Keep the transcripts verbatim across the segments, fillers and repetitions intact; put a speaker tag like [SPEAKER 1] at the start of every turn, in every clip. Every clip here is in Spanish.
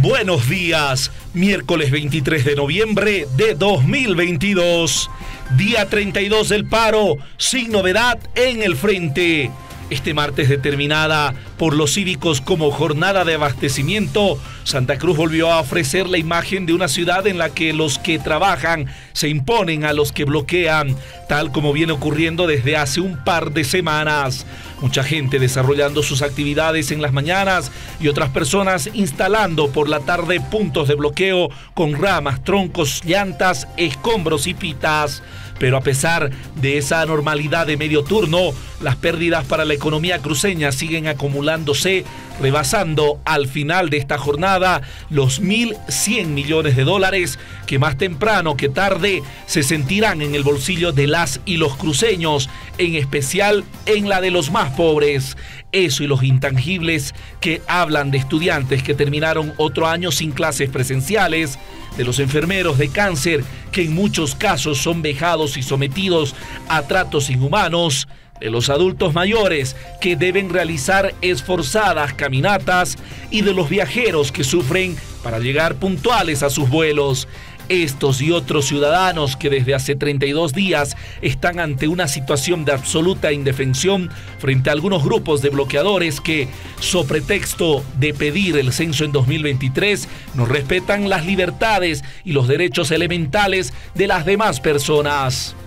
[SPEAKER 1] Buenos días, miércoles veintitrés de noviembre de dos mil veintidós, día treinta y dos del paro, sin novedad en el frente. Este martes, determinada por los cívicos como jornada de abastecimiento, Santa Cruz volvió a ofrecer la imagen de una ciudad en la que los que trabajan se imponen a los que bloquean, tal como viene ocurriendo desde hace un par de semanas. Mucha gente desarrollando sus actividades en las mañanas y otras personas instalando por la tarde puntos de bloqueo con ramas, troncos, llantas, escombros y pitas. Pero a pesar de esa normalidad de medio turno, las pérdidas para la economía cruceña siguen acumulándose, rebasando al final de esta jornada los mil cien millones de dólares que más temprano que tarde se sentirán en el bolsillo de las y los cruceños, en especial en la de los más pobres. Eso y los intangibles que hablan de estudiantes que terminaron otro año sin clases presenciales, de los enfermeros de cáncer que en muchos casos son vejados y sometidos a tratos inhumanos, de los adultos mayores que deben realizar esforzadas caminatas y de los viajeros que sufren para llegar puntuales a sus vuelos. Estos y otros ciudadanos que desde hace treinta y dos días están ante una situación de absoluta indefensión frente a algunos grupos de bloqueadores que, so pretexto de pedir el censo en dos mil veintitrés, no respetan las libertades y los derechos elementales de las demás personas.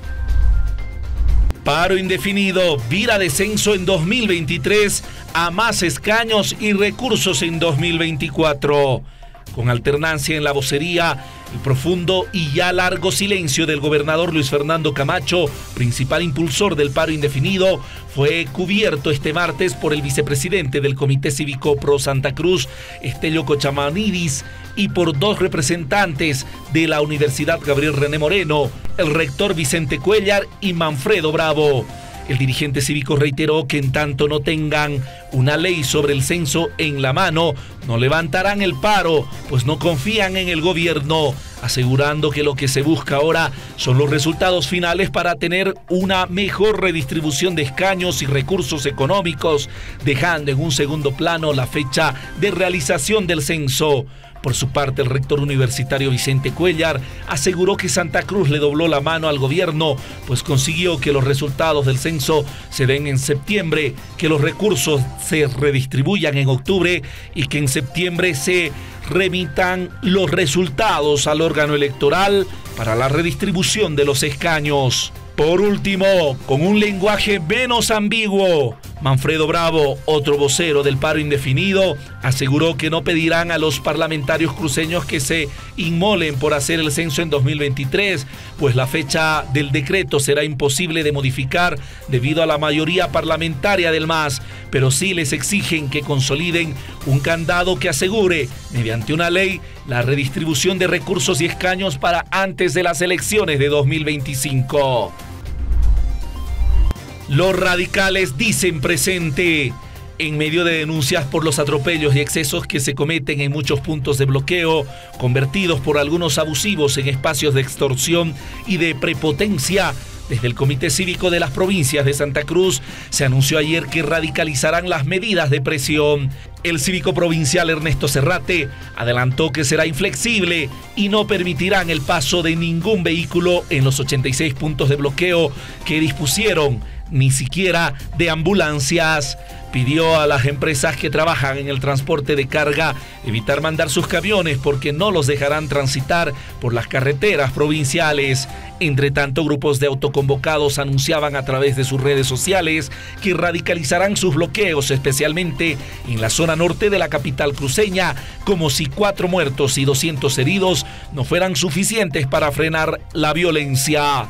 [SPEAKER 1] Paro indefinido, vira de censo en dos mil veintitrés a más escaños y recursos en dos mil veinticuatro. Con alternancia en la vocería, el profundo y ya largo silencio del gobernador Luis Fernando Camacho, principal impulsor del paro indefinido, fue cubierto este martes por el vicepresidente del Comité Cívico Pro Santa Cruz, Estelio Cochamanidis, y por dos representantes de la Universidad Gabriel René Moreno, el rector Vicente Cuéllar y Manfredo Bravo. El dirigente cívico reiteró que en tanto no tengan una ley sobre el censo en la mano, no levantarán el paro, pues no confían en el gobierno, asegurando que lo que se busca ahora son los resultados finales para tener una mejor redistribución de escaños y recursos económicos, dejando en un segundo plano la fecha de realización del censo. Por su parte, el rector universitario Vicente Cuéllar aseguró que Santa Cruz le dobló la mano al gobierno, pues consiguió que los resultados del censo se den en septiembre, que los recursos se redistribuyan en octubre y que en septiembre se remitan los resultados al órgano electoral para la redistribución de los escaños. Por último, con un lenguaje menos ambiguo, Manfredo Bravo, otro vocero del paro indefinido, aseguró que no pedirán a los parlamentarios cruceños que se inmolen por hacer el censo en dos mil veintitrés, pues la fecha del decreto será imposible de modificar debido a la mayoría parlamentaria del M A S, pero sí les exigen que consoliden un candado que asegure, mediante una ley, la redistribución de recursos y escaños para antes de las elecciones de dos mil veinticinco. Los radicales dicen presente. En medio de denuncias por los atropellos y excesos que se cometen en muchos puntos de bloqueo, convertidos por algunos abusivos en espacios de extorsión y de prepotencia, desde el Comité Cívico de las Provincias de Santa Cruz se anunció ayer que radicalizarán las medidas de presión. El cívico provincial Ernesto Serrate adelantó que será inflexible y no permitirán el paso de ningún vehículo en los ochenta y seis puntos de bloqueo que dispusieron, ni siquiera de ambulancias. Pidió a las empresas que trabajan en el transporte de carga evitar mandar sus camiones porque no los dejarán transitar por las carreteras provinciales. Entre tanto, grupos de autoconvocados anunciaban a través de sus redes sociales que radicalizarán sus bloqueos, especialmente en la zona norte de la capital cruceña, como si cuatro muertos y doscientos heridos no fueran suficientes para frenar la violencia.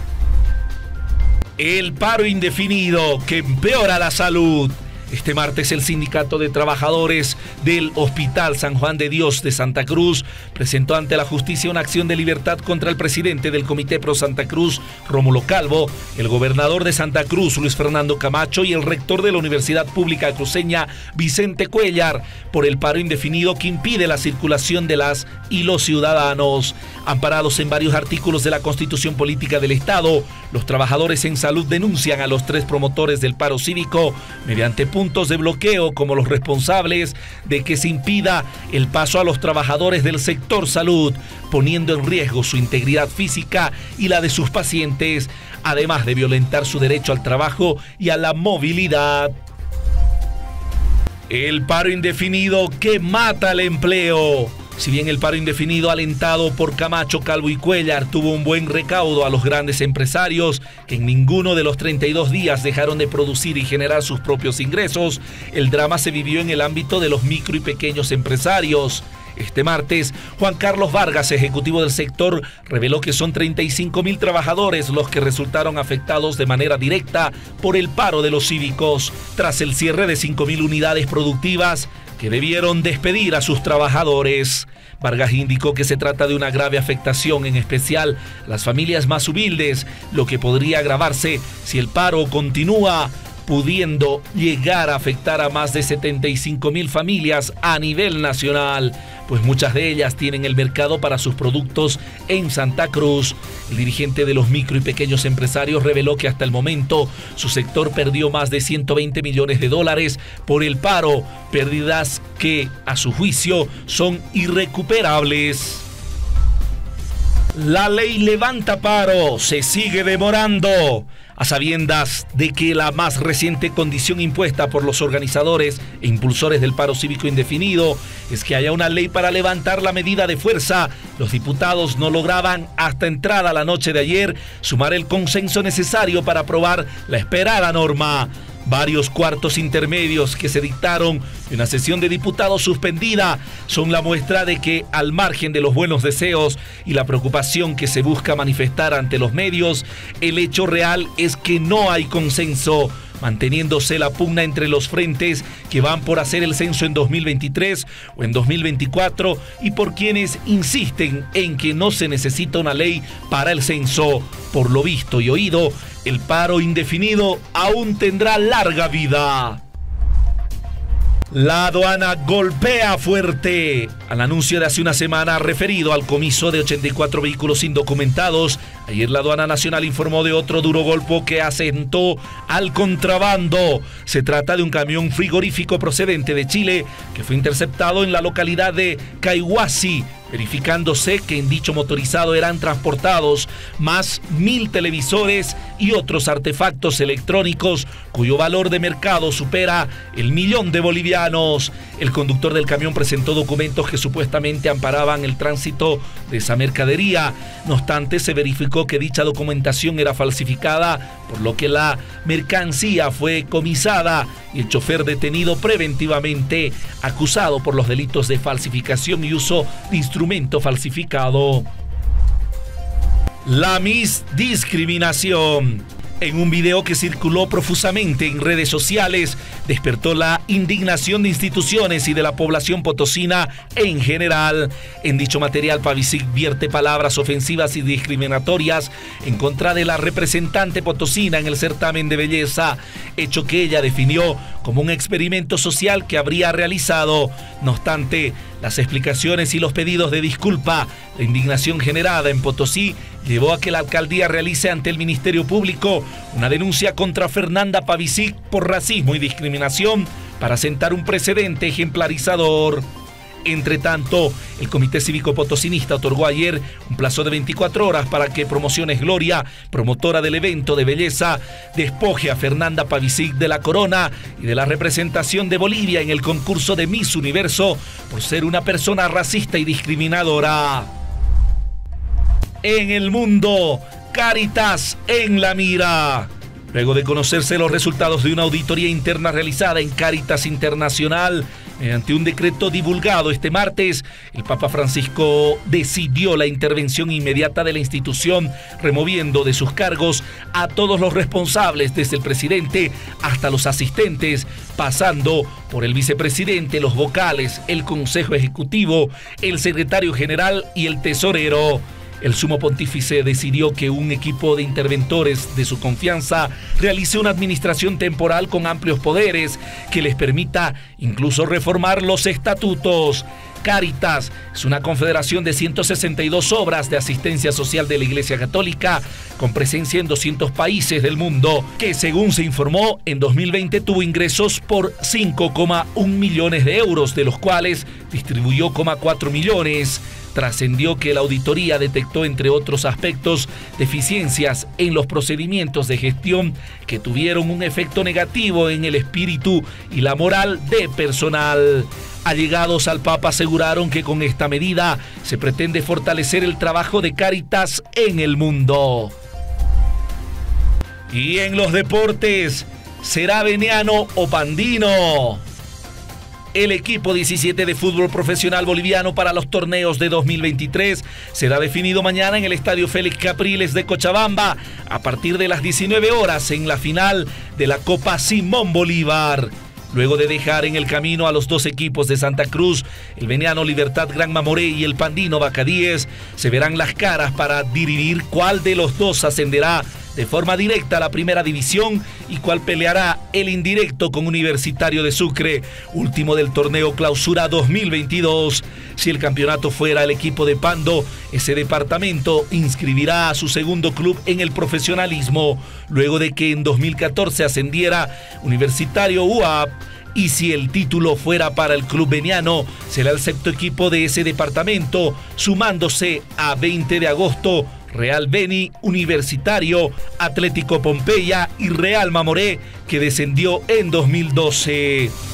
[SPEAKER 1] El paro indefinido que empeora la salud. Este martes el Sindicato de Trabajadores del Hospital San Juan de Dios de Santa Cruz presentó ante la justicia una acción de libertad contra el presidente del Comité Pro Santa Cruz, Rómulo Calvo, el gobernador de Santa Cruz, Luis Fernando Camacho, y el rector de la Universidad Pública Cruceña, Vicente Cuéllar, por el paro indefinido que impide la circulación de las y los ciudadanos. Amparados en varios artículos de la Constitución Política del Estado, los trabajadores en salud denuncian a los tres promotores del paro cívico mediante puntos de bloqueo como los responsables de que se impida el paso a los trabajadores del sector salud, poniendo en riesgo su integridad física y la de sus pacientes, además de violentar su derecho al trabajo y a la movilidad. El paro indefinido que mata el empleo. Si bien el paro indefinido alentado por Camacho, Calvo y Cuellar tuvo un buen recaudo a los grandes empresarios, que en ninguno de los treinta y dos días dejaron de producir y generar sus propios ingresos, el drama se vivió en el ámbito de los micro y pequeños empresarios. Este martes, Juan Carlos Vargas, ejecutivo del sector, reveló que son treinta y cinco mil trabajadores los que resultaron afectados de manera directa por el paro de los cívicos, tras el cierre de cinco mil unidades productivas que debieron despedir a sus trabajadores. Vargas indicó que se trata de una grave afectación, en especial a las familias más humildes, lo que podría agravarse si el paro continúa, pudiendo llegar a afectar a más de setenta y cinco mil familias a nivel nacional, pues muchas de ellas tienen el mercado para sus productos en Santa Cruz. El dirigente de los micro y pequeños empresarios reveló que hasta el momento su sector perdió más de ciento veinte millones de dólares por el paro, pérdidas que, a su juicio, son irrecuperables. La ley levanta paro se sigue demorando. A sabiendas de que la más reciente condición impuesta por los organizadores e impulsores del paro cívico indefinido es que haya una ley para levantar la medida de fuerza, los diputados no lograban, hasta entrada la noche de ayer, sumar el consenso necesario para aprobar la esperada norma. Varios cuartos intermedios que se dictaron y una sesión de diputados suspendida son la muestra de que, al margen de los buenos deseos y la preocupación que se busca manifestar ante los medios, el hecho real es que no hay consenso, manteniéndose la pugna entre los frentes que van por hacer el censo en dos mil veintitrés o en dos mil veinticuatro y por quienes insisten en que no se necesita una ley para el censo. Por lo visto y oído, el paro indefinido aún tendrá larga vida. La aduana golpea fuerte. Al anuncio de hace una semana referido al comiso de ochenta y cuatro vehículos indocumentados, ayer la aduana nacional informó de otro duro golpe que asentó al contrabando. Se trata de un camión frigorífico procedente de Chile que fue interceptado en la localidad de Caihuasi, verificándose que en dicho motorizado eran transportados más mil televisores y otros artefactos electrónicos cuyo valor de mercado supera el millón de bolivianos. El conductor del camión presentó documentos que supuestamente amparaban el tránsito de esa mercadería. No obstante, se verificó que dicha documentación era falsificada, por lo que la mercancía fue comisada y el chofer detenido preventivamente, acusado por los delitos de falsificación y uso de instrumento falsificado. La misdiscriminación. En un video que circuló profusamente en redes sociales, despertó la indignación de instituciones y de la población potosina en general. En dicho material, Pavicic vierte palabras ofensivas y discriminatorias en contra de la representante potosina en el certamen de belleza, hecho que ella definió como un experimento social que habría realizado. No obstante, las explicaciones y los pedidos de disculpa, la indignación generada en Potosí llevó a que la alcaldía realice ante el Ministerio Público una denuncia contra Fernanda Pavicic por racismo y discriminación para sentar un precedente ejemplarizador. Entre tanto, el Comité Cívico Potosinista otorgó ayer un plazo de veinticuatro horas para que Promociones Gloria, promotora del evento de belleza, despoje a Fernanda Pavicic de la corona y de la representación de Bolivia en el concurso de Miss Universo por ser una persona racista y discriminadora. En el mundo, Cáritas en la mira. Luego de conocerse los resultados de una auditoría interna realizada en Cáritas Internacional, mediante un decreto divulgado este martes, el Papa Francisco decidió la intervención inmediata de la institución, removiendo de sus cargos a todos los responsables, desde el presidente hasta los asistentes, pasando por el vicepresidente, los vocales, el Consejo Ejecutivo, el secretario general y el tesorero. El sumo pontífice decidió que un equipo de interventores de su confianza realice una administración temporal con amplios poderes que les permita incluso reformar los estatutos. Cáritas es una confederación de ciento sesenta y dos obras de asistencia social de la Iglesia Católica con presencia en doscientos países del mundo, que según se informó en dos mil veinte tuvo ingresos por cinco coma uno millones de euros, de los cuales distribuyó cero coma cuatro millones. Trascendió que la auditoría detectó, entre otros aspectos, deficiencias en los procedimientos de gestión que tuvieron un efecto negativo en el espíritu y la moral de personal. Allegados al Papa aseguraron que con esta medida se pretende fortalecer el trabajo de Cáritas en el mundo. Y en los deportes, ¿será veniano o pandino? El equipo diecisiete de fútbol profesional boliviano para los torneos de dos mil veintitrés será definido mañana en el Estadio Félix Capriles de Cochabamba a partir de las diecinueve horas en la final de la Copa Simón Bolívar. Luego de dejar en el camino a los dos equipos de Santa Cruz, el veniano Libertad Gran Mamoré y el pandino Bacadíes, se verán las caras para dirimir cuál de los dos ascenderá de forma directa a la primera división y cuál peleará el indirecto con Universitario de Sucre, último del torneo Clausura dos mil veintidós. Si el campeonato fuera el equipo de Pando, ese departamento inscribirá a su segundo club en el profesionalismo, luego de que en dos mil catorce ascendiera Universitario U A P. Y si el título fuera para el club veniano, será el sexto equipo de ese departamento, sumándose a veinte de agosto Real Beni, Universitario, Atlético Pompeya y Real Mamoré, que descendió en dos mil doce.